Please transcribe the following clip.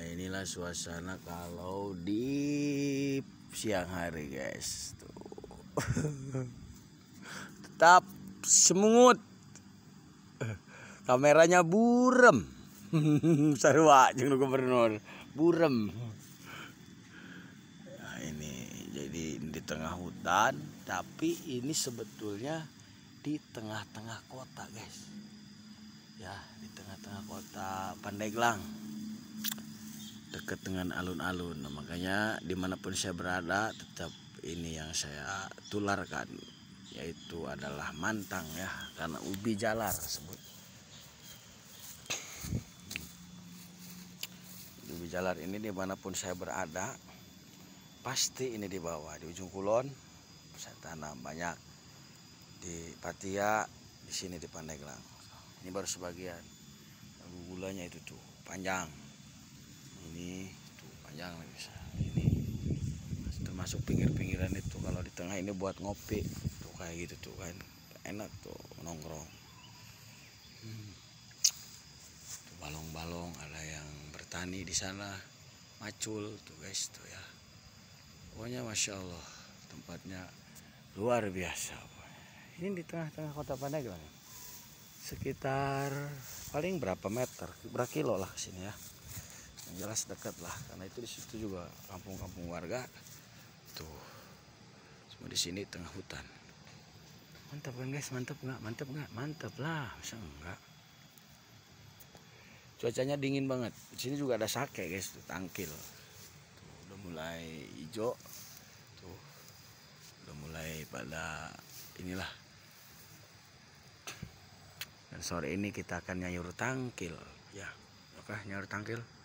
inilah suasana kalau di siang hari, guys. Tuh. Tetap semungut. Kameranya burem. Sarua jeung gubernur. Burem. Nah, ini jadi di tengah hutan, tapi ini sebetulnya di tengah-tengah kota, guys. Ya, di tengah-tengah kota Pandeglang, dekat dengan alun-alun. Nah, makanya dimanapun saya berada, tetap ini yang saya tularkan, yaitu adalah mantang, ya, karena ubi jalar sebut. Ubi jalar ini dimanapun saya berada, pasti ini dibawa. Di ujung kulon saya tanam banyak, di Patia, di sini di Pandeglang. Ini baru sebagian. Gulanya itu tuh panjang. Ini tuh panjang bisa. Ini termasuk pinggir-pinggiran itu. Kalau di tengah ini buat ngopi tuh kayak gitu tuh kan, enak tuh nongkrong. Tuh balong-balong, ada yang bertani di sana, macul tuh, guys, tuh ya. Pokoknya masya Allah, tempatnya luar biasa. Ini di tengah-tengah kota Pandeglang. Sekitar paling berapa meter, berapa kilo lah kesini, ya. Yang jelas dekat lah, karena itu di situ juga kampung-kampung warga. Tuh, semua di sini tengah hutan. Mantap kan, guys? Mantap nggak? Mantap nggak? Mantap lah, masa enggak? Cuacanya dingin banget. Di sini juga ada sake, guys, tuh, tangkil. Tuh, udah mulai hijau. Tuh, udah mulai pada inilah. Dan sore ini kita akan nyayur tangkil, ya. Oke, nyayur tangkil.